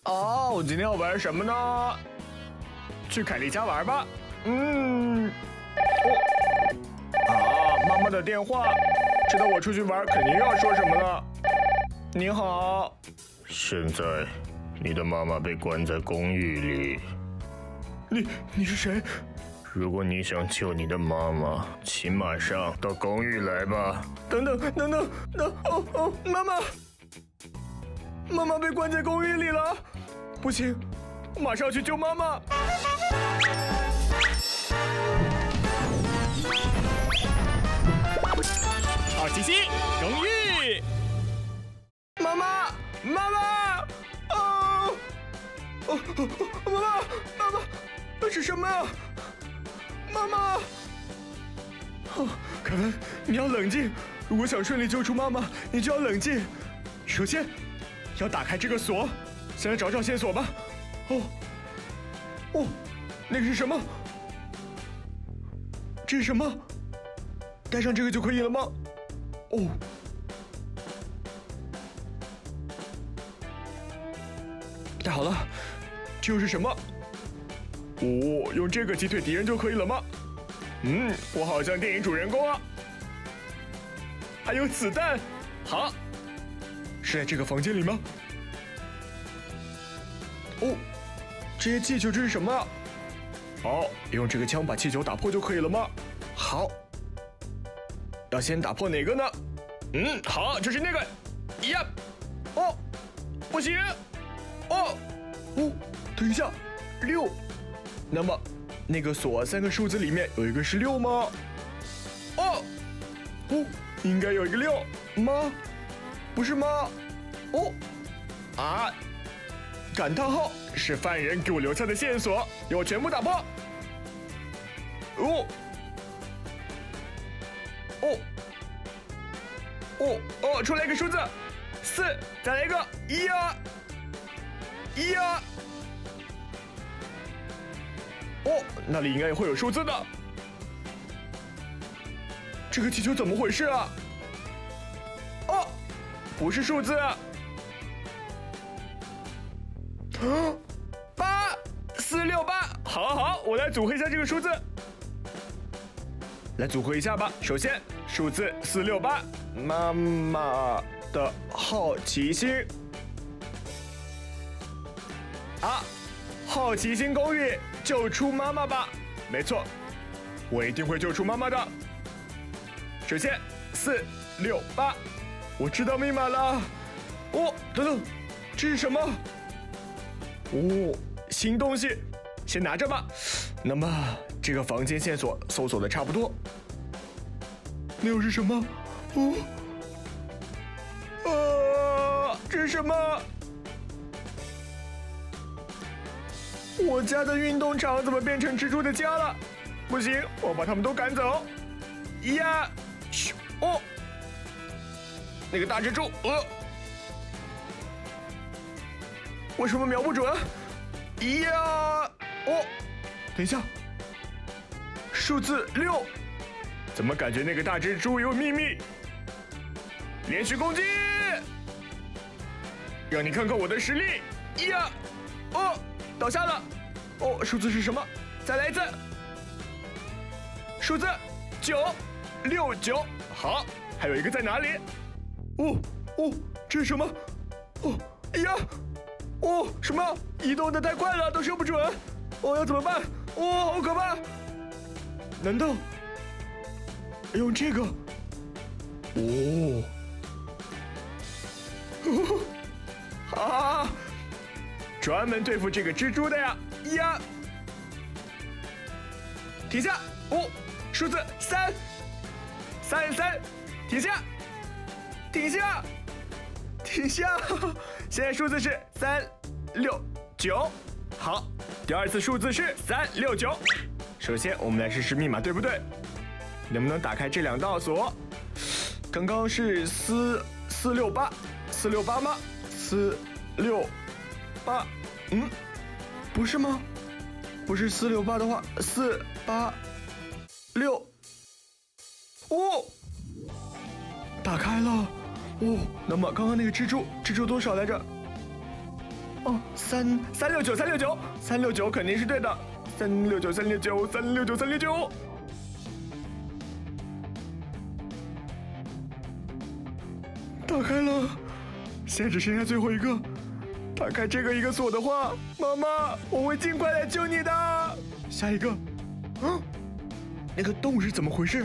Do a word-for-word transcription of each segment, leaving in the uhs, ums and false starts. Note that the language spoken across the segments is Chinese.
哦，今天要玩什么呢？去凯莉家玩吧。嗯。哦。啊，妈妈的电话，知道我出去玩，肯定要说什么了。你好。 现在，你的妈妈被关在公寓里。 你你是谁？ 如果你想救你的妈妈，请马上到公寓来吧。 等等等等等，哦哦，妈妈，妈妈被关在公寓里了，不行，我马上要去救妈妈。 好奇心公寓， 妈妈，妈妈，哦，哦，妈妈，妈妈，这是什么呀？妈妈，哦，凯文，你要冷静。如果想顺利救出妈妈，你就要冷静。首先，要打开这个锁。先来找找线索吧。哦，哦，那个是什么？这是什么？带上这个就可以了吗？哦，带好了。这又是什么？哦，用这个击退敌人就可以了吗？嗯，我好像电影主人公啊。还有子弹，好，是在这个房间里吗？哦，这些气球这是什么啊？好，用这个枪把气球打破就可以了吗？好，要先打破哪个呢？嗯，好，就是那个。呀，哦，不行，哦，哦，等一下，六。那么，那个锁三个数字里面有一个是六吗？哦，哦，应该有一个六吗？不是吗？哦，啊，感叹号是犯人给我留下的线索，要我全部打破。哦，哦，哦哦，出来一个数字，四，再来一个，一呀，一呀。哦，那里应该也会有数字的。这个气球怎么回事啊？哦，不是数字。啊，八四六八，好，好，好，我来组合一下这个数字。来组合一下吧。首先，数字四六八，妈妈的好奇心。啊，好奇心公寓。救出妈妈吧！没错，我一定会救出妈妈的。首先，四六八，我知道密码了。哦，等等，这是什么？哦，新东西，先拿着吧。那么，这个房间线索搜索的差不多。那又是什么？哦，啊，这是什么？我家的运动场怎么变成蜘蛛的家了？不行，我把他们都赶走。呀，嘘，哦，那个大蜘蛛，呃，为什么瞄不准？呀，哦，等一下，数字六，怎么感觉那个大蜘蛛有秘密？连续攻击，让你看看我的实力。呀，哦。倒下了，哦，数字是什么？再来一次，数字九六九，好，还有一个在哪里？哦哦，这是什么？哦，哎呀，哦，什么？移动的太快了，都射不准，哦，要怎么办？哦，好可怕！难道用这个？哦，啊！专门对付这个蜘蛛的呀呀！停下！哦，数字三，三三，停下，停下，停下！现在数字是三六九，好，第二次数字是三六九。首先我们来试试密码，对不对？能不能打开这两道锁？刚刚是四四六八，四六八吗？四六。八，嗯，不是吗？不是四六八的话，四八六，哦，打开了，哦，那么刚刚那个蜘蛛，蜘蛛多少来着？ 哦，三三六九三六九三六九肯定是对的，三六九三六九三六九三六九。打开了，现在只剩下最后一个。打开这个一个锁的话，妈妈，我会尽快来救你的。下一个，啊，那个洞是怎么回事？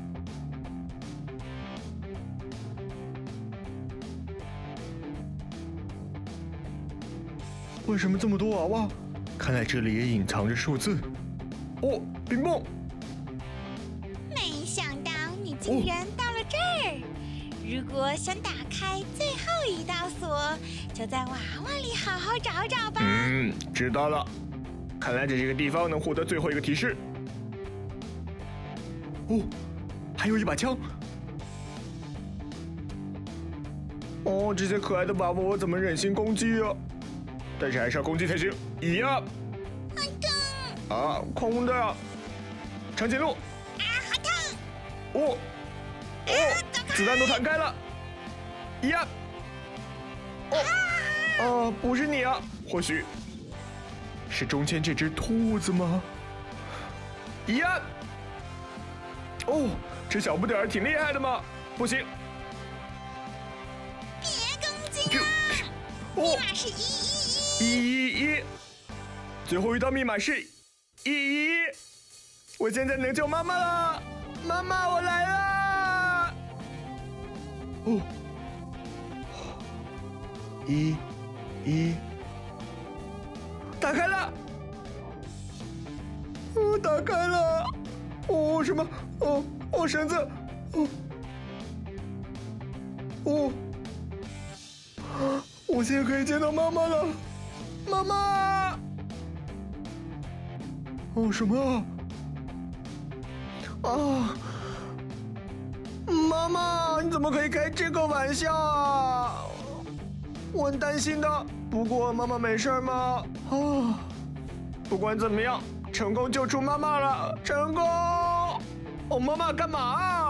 为什么这么多娃娃？看来这里也隐藏着数字。哦，冰棒！ 没想到你竟然到了这儿。如果想打开最后一道锁，就在娃娃里好好找找吧。 嗯，知道了。看来在这个地方能获得最后一个提示。哦，还有一把枪。哦，这些可爱的娃娃我怎么忍心攻击啊？但是还是要攻击才行。呀！ 好痛！ 啊，空的。长颈鹿。 啊，好痛！ 哦哦，子弹都弹开了。呀！哦哦，不是你啊，或许是中间这只兔子吗？呀！哦，这小不点儿挺厉害的嘛。不行。 别攻击啊！ 哦， 密码是一一一。 一一一，最后一道密码是一一一。我现在能救妈妈了，妈妈，我来了。哦，一，一，打开了。哦，打开了。哦，什么？哦哦，绳子。哦哦，我现在可以见到妈妈了。妈妈！哦，什么啊？啊！妈妈，你怎么可以开这个玩笑啊？我很担心的。不过妈妈没事吗？啊！不管怎么样，成功救出妈妈了，成功！哦，妈妈干嘛啊？